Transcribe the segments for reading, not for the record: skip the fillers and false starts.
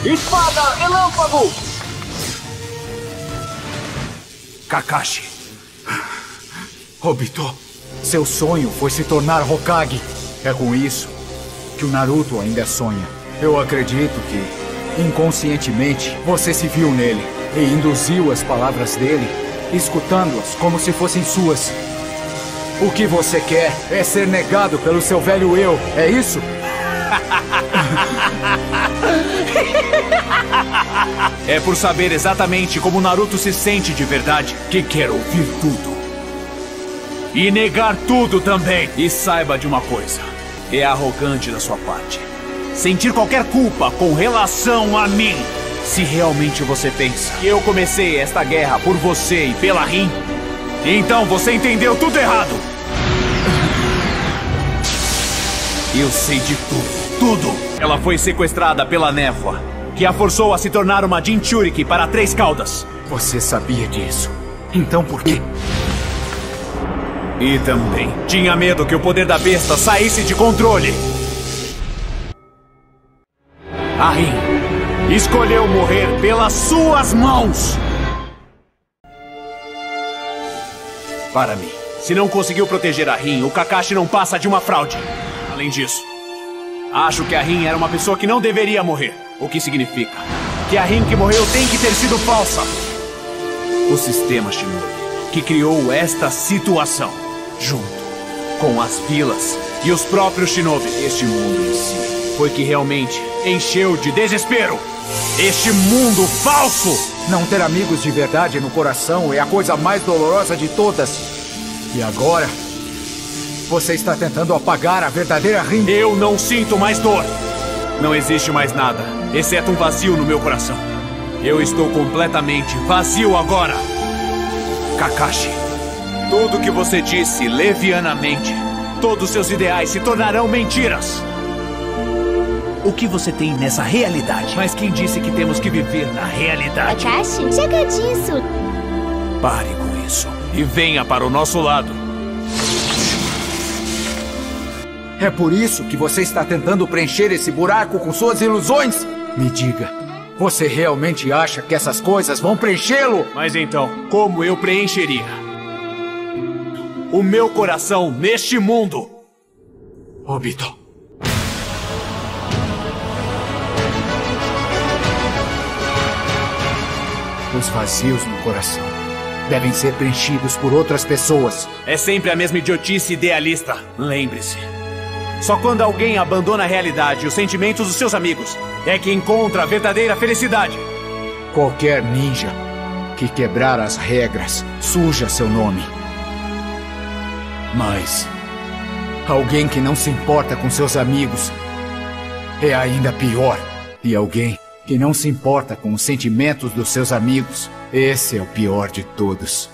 Espada Relâmpago! Kakashi. Obito, seu sonho foi se tornar Hokage. É com isso que o Naruto ainda sonha. Eu acredito que, inconscientemente, você se viu nele e induziu as palavras dele, escutando-as como se fossem suas. O que você quer é ser negado pelo seu velho eu, é isso? É por saber exatamente como Naruto se sente de verdade que quer ouvir tudo. E negar tudo também. E saiba de uma coisa. É arrogante da sua parte sentir qualquer culpa com relação a mim. Se realmente você pensa que eu comecei esta guerra por você e pela Rin, então você entendeu tudo errado. Eu sei de tudo, tudo. Ela foi sequestrada pela névoa, que a forçou a se tornar uma Jinchuriki para 3 caudas. Você sabia disso. Então por quê? E também tinha medo que o poder da besta saísse de controle. A Rin escolheu morrer pelas suas mãos. Para mim, se não conseguiu proteger a Rin, o Kakashi não passa de uma fraude. Além disso, acho que a Rin era uma pessoa que não deveria morrer. O que significa que a Rin que morreu tem que ter sido falsa. O sistema Shinobi que criou esta situação, junto com as vilas e os próprios Shinobi, este mundo em si, foi que realmente encheu de desespero. Este mundo falso! Não ter amigos de verdade no coração é a coisa mais dolorosa de todas. E agora, você está tentando apagar a verdadeira Rin. Eu não sinto mais dor. Não existe mais nada, exceto um vazio no meu coração. Eu estou completamente vazio agora. Kakashi, tudo que você disse levianamente, todos seus ideais se tornarão mentiras. O que você tem nessa realidade? Mas quem disse que temos que viver na realidade? Kakashi, chega disso. Pare com isso e venha para o nosso lado. É por isso que você está tentando preencher esse buraco com suas ilusões? Me diga, você realmente acha que essas coisas vão preenchê-lo? Mas então, como eu preencheria o meu coração neste mundo? Obito. Os vazios no coração devem ser preenchidos por outras pessoas. É sempre a mesma idiotice idealista. Lembre-se. Só quando alguém abandona a realidade e os sentimentos dos seus amigos é que encontra a verdadeira felicidade. Qualquer ninja que quebrar as regras suja seu nome. Mas alguém que não se importa com seus amigos é ainda pior. E alguém que não se importa com os sentimentos dos seus amigos, esse é o pior de todos.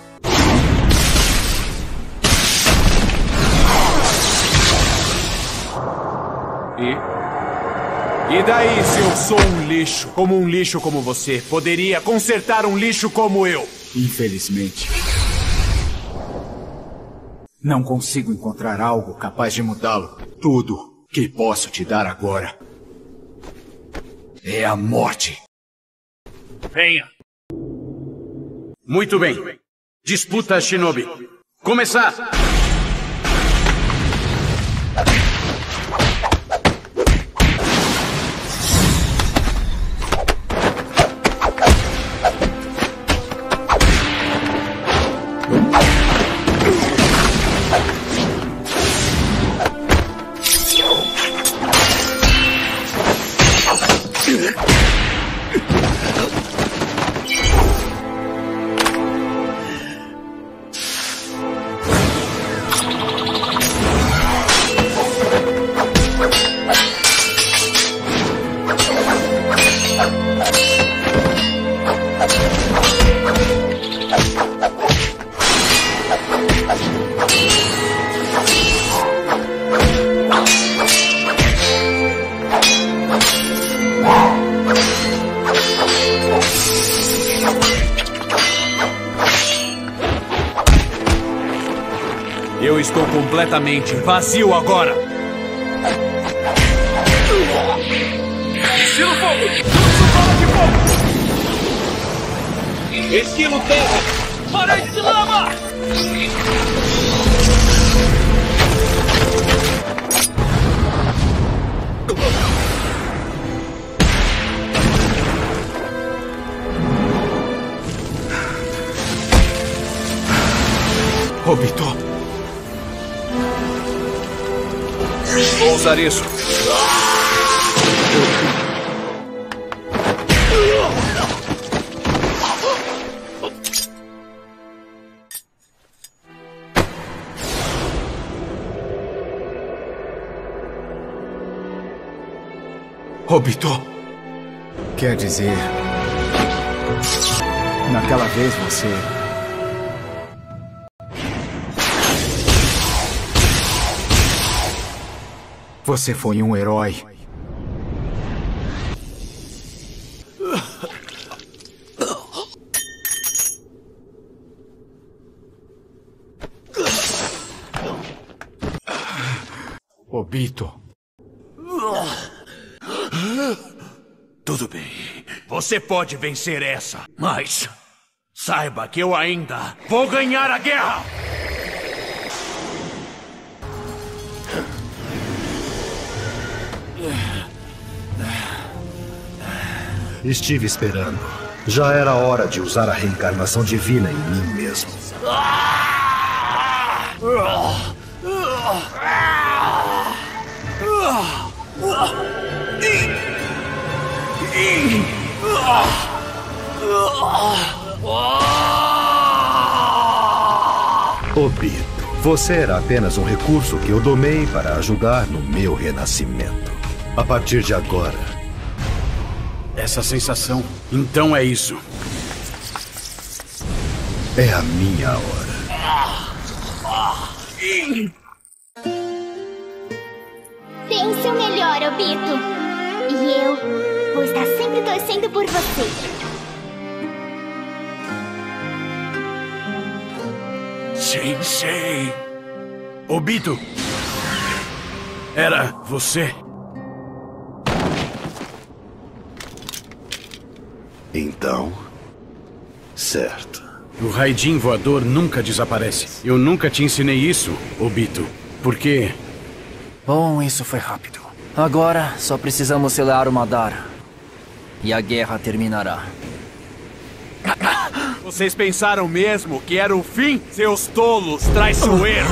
E daí se eu sou um lixo como você, poderia consertar um lixo como eu? Infelizmente, não consigo encontrar algo capaz de mudá-lo. Tudo que posso te dar agora é a morte. Venha. Muito bem. Disputa Shinobi. Começar! Eu estou completamente vazio agora. Estilo fogo! Fluxo bola de fogo! Estilo terra! Parede de lama! Obito. Vou usar isso. Obito. Quer dizer... Naquela vez você... Você foi um herói. Obito. Tudo bem. Você pode vencer essa, mas saiba que eu ainda vou ganhar a guerra! Estive esperando. Já era hora de usar a reencarnação divina em mim mesmo. Obito, você era apenas um recurso que eu domei para ajudar no meu renascimento. A partir de agora... Essa sensação, então é isso. É a minha hora. Pense o melhor, Obito. E eu vou estar sempre torcendo por você. Sensei. Obito. Era você? Então... certo. O Raijin voador nunca desaparece. Eu nunca te ensinei isso, Obito. Por quê? Bom, isso foi rápido. Agora, só precisamos selar o Madara. E a guerra terminará. Vocês pensaram mesmo que era o fim, seus tolos traiçoeiros?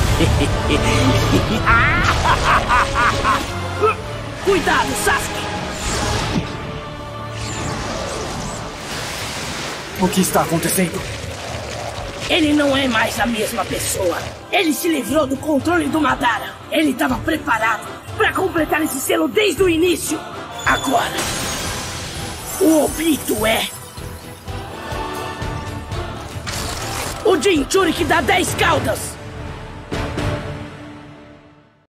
Cuidado, Sasuke! O que está acontecendo? Ele não é mais a mesma pessoa. Ele se livrou do controle do Madara. Ele estava preparado para completar esse selo desde o início. Agora, o Obito é... o Jinchuri que dá 10 caudas.